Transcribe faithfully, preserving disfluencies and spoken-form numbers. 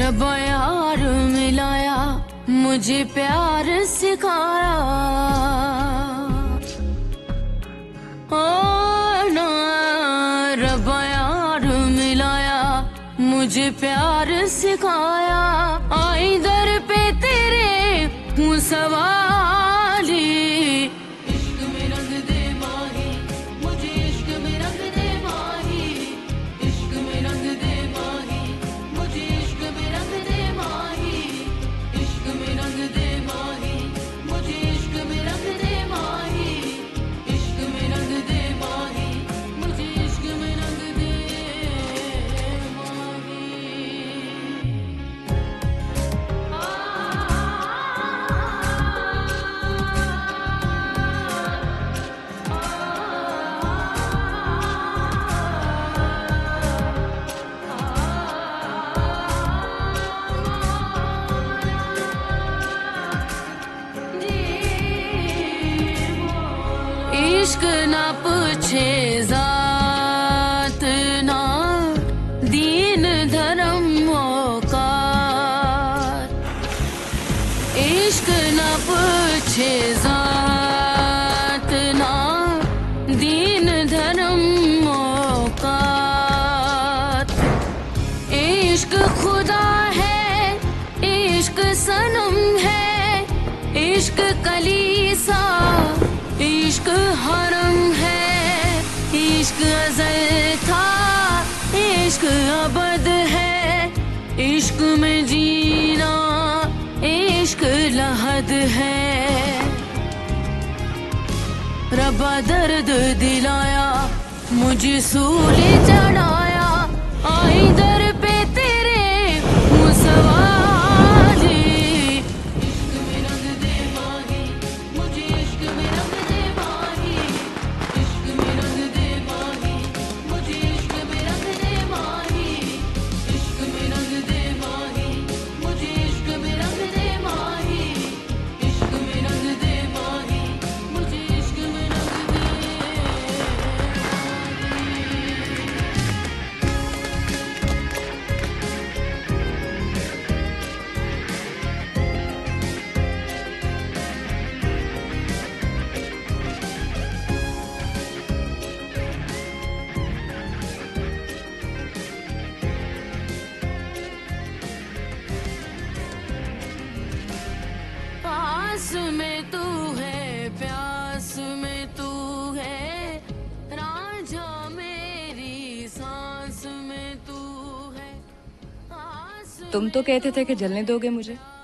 रब्बा यार मिलाया, मुझे प्यार सिखाया। ओ ना रब्बा यार मिलाया, मुझे प्यार सिखाया। आई दर पे तेरे हूँ सवाली, इश्क में रंग दे माही, मुझे इश्क में रंग दे माही। इश्क में रंग दे माही, मुझे इश्क में रंग दे माही। इश्क में रंग दे माही, मुझे इश्क में रंग दे माही। इश्क में रंग दे माही, मुझे इश्क में रंग दे माही। इश्क ना पूछे जात ना दीन धर्म औकात। इश्क ना पूछे जात ना दीन धर्म औकात। इश्क खुदा है, इश्क सनम है, इश्क कलीसा, इश्क हरम है। इश्क अज़ल था, इश्क अबद है। इश्क में जीना, इश्क लहद है। रब्बा दर्द दिलाया, मुझे सूली चढ़ाया। आई दर पे तेरे हूँ सवाली, इश्क में रंग दे माही, मुझे इश्क में रंग दे माही। इश्क में रंग दे माही, मुझे इश्क में रंग दे माही। इश्क में रंग दे माही, मुझे इश्क में रंग दे माही। इश्क में रंग दे माही, मुझे इश्क में रंग दे माही। पास में तू है, प्यास में तू है, रांझा मेरी सांस में तू है। तुम तो कहते थे कि जलने दोगे मुझे।